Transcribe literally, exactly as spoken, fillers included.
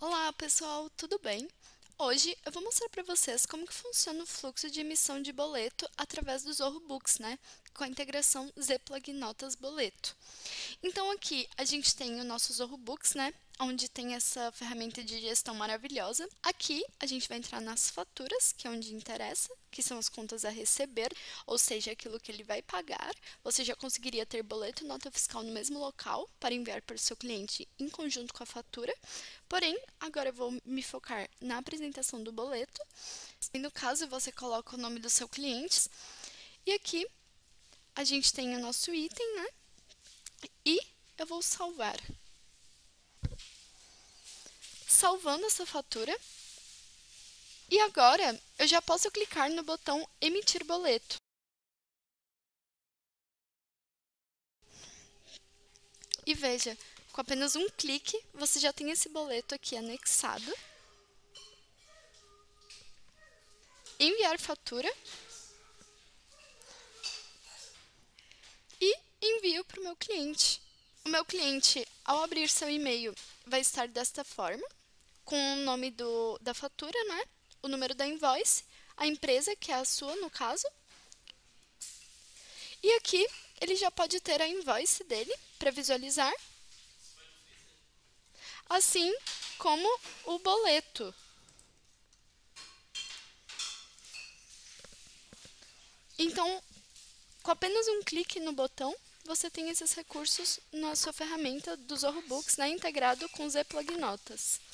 Olá, pessoal, tudo bem? Hoje eu vou mostrar para vocês como que funciona o fluxo de emissão de boleto através do Zorro Books, né? Com a integração Zplug Notas Boleto. Então aqui a gente tem o nosso Zorro Books, né? Onde tem essa ferramenta de gestão maravilhosa. Aqui a gente vai entrar nas faturas, que é onde interessa, que são as contas a receber, ou seja, aquilo que ele vai pagar. Você já conseguiria ter boleto e nota fiscal no mesmo local para enviar para o seu cliente em conjunto com a fatura. Porém, agora eu vou me focar na apresentação do boleto. E no caso, você coloca o nome do seu cliente. E aqui a gente tem o nosso item, né? E eu vou salvar. Salvando essa fatura. E agora, eu já posso clicar no botão Emitir Boleto. E veja, com apenas um clique, você já tem esse boleto aqui anexado. Enviar fatura. E envio para o meu cliente. O meu cliente, ao abrir seu e-mail, vai estar desta forma, com o nome do, da fatura, né? O número da invoice, a empresa, que é a sua, no caso. E aqui, ele já pode ter a invoice dele para visualizar, assim como o boleto. Então, com apenas um clique no botão, você tem esses recursos na sua ferramenta do Zorro Books, né, integrado com o Zplug Notas.